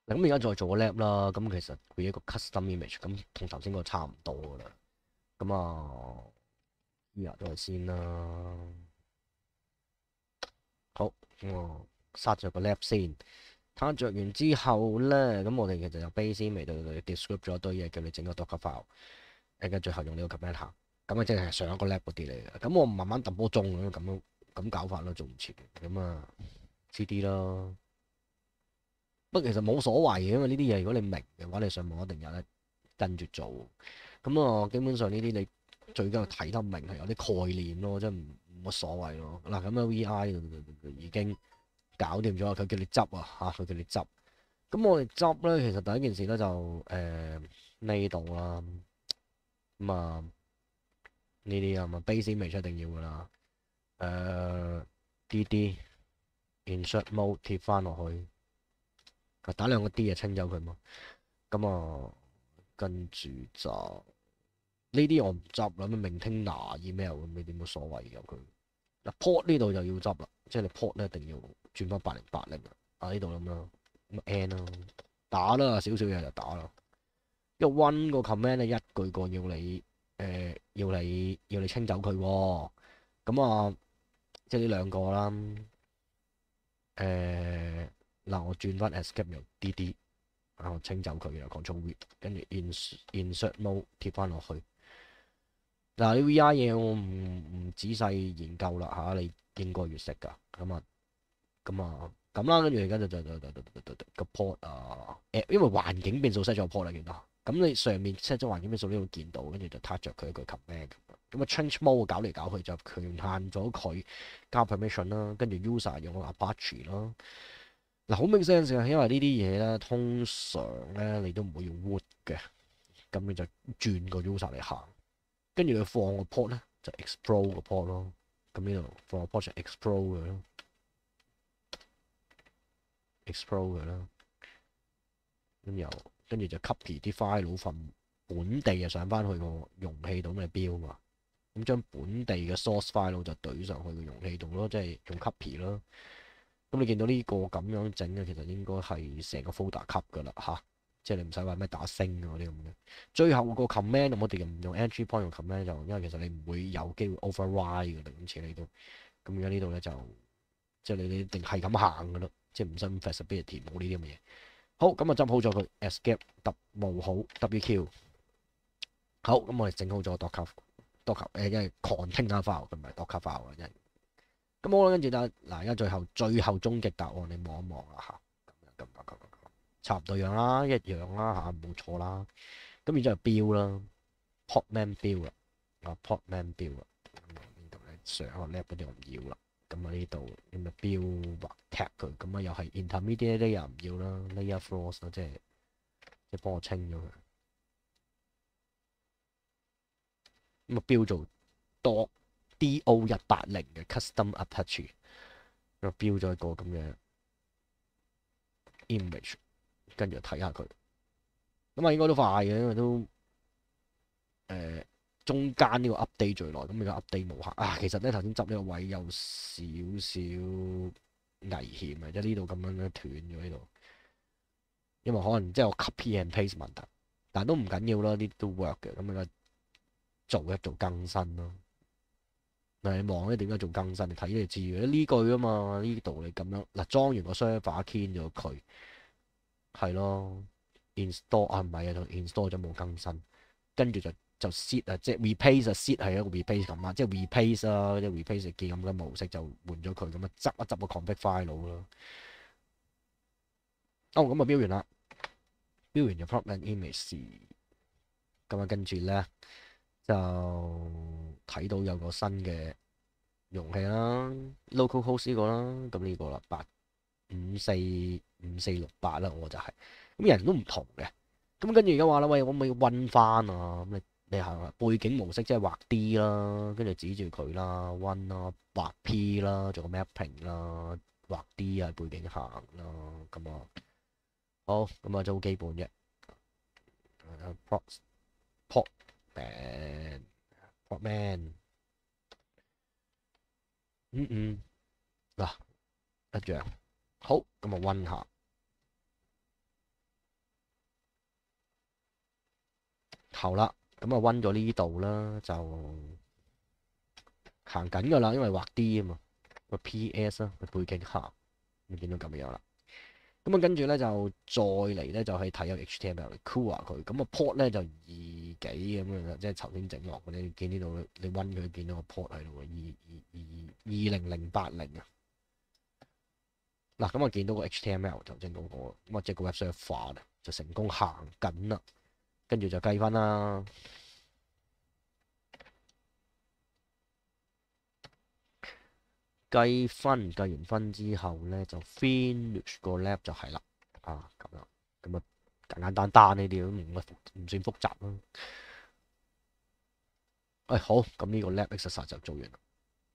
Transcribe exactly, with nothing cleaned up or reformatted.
嗱咁而家再做個 lab 啦，咁其實佢一個 custom image，咁同頭先個差唔多噶啦。咁啊，依家都係先啦。好，咁我刪咗個 lab 先。攤着完之後咧，咁我哋其實由 base 未到 describe 咗一堆嘢，叫你整個 docker file，誒，跟住最後用呢個 command 行，咁啊即係上一個 lab 嗰啲嚟嘅。咁我慢慢揼波鐘咁咁樣咁搞法咯，做唔切。咁啊 C D 啦。不過其實冇所謂嘅，因為呢啲嘢如果你明嘅話，你上網一定有得跟住做。咁啊，基本上呢啲你最緊要睇得明係有啲概念咯，即係唔冇乜所謂咯。嗱咁啊 V I 已經搞掂咗，佢叫你執啊嚇，佢叫你執。咁我哋執咧，其實第一件事咧就誒呢度啦。咁啊呢啲啊嘛 base image 一定要噶啦。誒 D D insert mode 貼翻落去，打兩個 D 啊清走佢嘛。咁啊跟住就呢啲我唔執啦，咩 maintainer email 咁呢啲冇所謂嘅佢。嗱 port 呢度就要執啦，即係你 port 咧一定要轉翻八零八零啊呢度咁啦，咁 N 啦，打啦少少嘢就打啦。因為 one 個 command 咧一句個要你誒、呃、要你要你清走佢喎，咁啊即係呢兩個啦。誒嗱我轉翻 escape 由 D D 啊我清走佢又 control V，跟住 ins insert mode 貼翻落去。嗱啲 V I 嘢我唔唔仔細研究啦嚇，你應該要識㗎。咁啊咁啊咁啦，跟住而家就就就就就就就個 port 啊誒，因為環境變數 set 咗 port 啦，見到。咁你上面 set 咗環境變數呢度見到，跟住就 touch 着佢一個 command 咁樣。咁啊 change mode 搞嚟搞去就權限咗佢加 permission 啦，跟住 user 用個 Apache 啦。嗱好 make sense 嘅，因為呢啲嘢咧通常咧你都唔會用 root 嘅，咁你就轉個 user 嚟行。跟住佢放個 port 咧就 explode 個 port 咯，咁呢度放個 port 就 explode 佢咯 explode 佢啦，咁又跟住就 copy 啲 file 份本地就上翻去個容器度嘅標嘛，咁將本地嘅 source file 就懟上去個容器度咯，即係用 copy 咯。咁你見到呢個咁樣整嘅，其實應該係成個 folder 級噶啦嚇，即係你唔使話咩打星嗰啲咁嘅。最後個 command 我哋又唔用 entry point 用 command 就，因為其實你唔會有機會 override 嘅啦，咁似你都。咁而家呢度咧就即係你你一定係咁行噶咯，即係唔使咁 flexibility 冇呢啲咁嘅嘢。好，咁啊執好咗佢 escape 揼冇好 W Q。好，咁我哋整好咗 docker docker 誒，因為 container file 佢唔係 docker file 啊，真係。咁好啦，跟住咧嗱，而家最後最後終極答案你望一望啦嚇，咁樣咁咁咁咁差唔多樣啦，一樣啦嚇，冇錯啦。咁然之後標啦，portman 標啦，啊 portman 標啦，咁啊呢度咧上個 lab 嗰啲我唔要啦。咁啊呢度咁啊標或 tag 佢，咁啊又係 intermediate layer 唔要啦，layer flaws 啦，即係即係幫我清咗佢。咁啊標做 do D O 一八零嘅 custom Apache，咁啊標咗一個咁嘅 image，跟住睇下佢。咁啊應該都快嘅，因為都誒、呃、中間呢個 update 最耐，咁而家 update 無限啊。其實咧頭先執呢個位有少少危險啊，即係呢度咁樣咧斷咗呢度，因為可能即係我 copy and paste 問題，但係都唔緊要啦，呢啲都 work 嘅。咁而家做一做更新咯。嗱，你望咧點解做更新？你睇你就知嘅呢句啊嘛，呢度你咁樣嗱裝完個 server，clean 咗佢，係咯 install 啊唔係啊，就 install 咗冇更新，跟住就就 set 啊，即係 replace 啊 set 係一個 replace 咁啊，即係 replace 啊，即係 replace 嘅咁嘅模式就換咗佢咁啊，執一執個 config file 咯。哦，咁啊標完啦，標完就 prompt image，咁啊跟住咧就睇到有個新嘅容器啦，localhost 呢個啦，咁呢個啦，八五四五四六八啦，我就係、是、咁人都唔同嘅。咁跟住而家話啦，喂，可唔可以溫翻啊？咁你你係背景模式即係畫 D 啦，跟住指住佢啦，溫啦，畫 P 啦，做個 mapping 啦，畫 D 啊背景行啦，咁啊好，咁啊就好基本嘅。port port man port man 嗯嗯嗱一樣好，咁啊溫下。 後啦，咁啊温咗呢度啦，就行緊㗎啦，因為畫 D 啊嘛，個 P S 啦，個背景行，你見到咁樣啦。咁啊跟住咧就再嚟咧就係睇有 H T M L 嚟 cool 下佢，咁啊 port 咧就二幾咁樣啦，即係頭先整落嘅，你見呢度你温佢見到個 port 喺度喎，二二二二零零八零啊。嗱，咁我見到個 H T M L 頭先嗰個，咁啊即係個 website 化咧就成功行緊啦，跟住就計分啦。計分計完分之後咧，就 finish 個 lab 就係啦，啊咁樣，咁啊簡簡單單呢啲都唔唔算複雜啦。誒、哎、好，咁呢個 lab exercise 就做完啦。